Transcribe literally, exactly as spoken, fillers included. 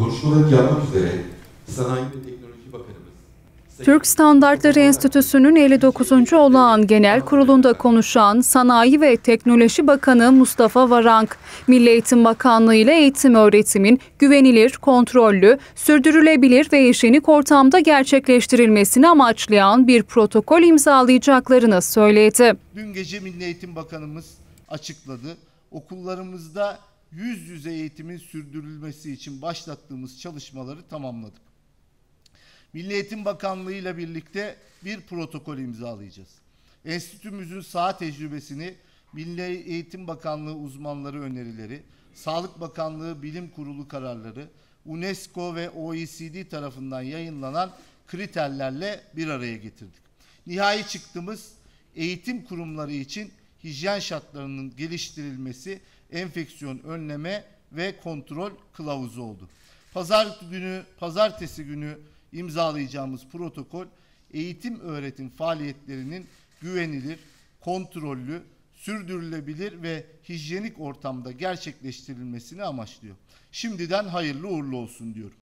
Konuşmaları yapmak üzere Sanayi ve Teknoloji Bakanımız Türk Standartları Enstitüsü'nün elli dokuzuncu olağan genel kurulunda konuşan Sanayi ve Teknoloji Bakanı Mustafa Varank, Milli Eğitim Bakanlığı ile eğitim öğretimin güvenilir, kontrollü, sürdürülebilir ve hijyenik ortamda gerçekleştirilmesini amaçlayan bir protokol imzalayacaklarını söyledi. Dün gece Milli Eğitim Bakanımız açıkladı. Okullarımızda yüz yüze eğitimin sürdürülmesi için başlattığımız çalışmaları tamamladık. Milli Eğitim Bakanlığı ile birlikte bir protokol imzalayacağız. Enstitümüzün saha tecrübesini Milli Eğitim Bakanlığı uzmanları önerileri, Sağlık Bakanlığı Bilim Kurulu kararları, UNESCO ve O E C D tarafından yayınlanan kriterlerle bir araya getirdik. Nihai çıktığımız eğitim kurumları için hijyen şartlarının geliştirilmesi, enfeksiyon önleme ve kontrol kılavuzu oldu. Pazar günü, pazartesi günü imzalayacağımız protokol eğitim öğretim faaliyetlerinin güvenilir, kontrollü, sürdürülebilir ve hijyenik ortamda gerçekleştirilmesini amaçlıyor. Şimdiden hayırlı uğurlu olsun diyorum.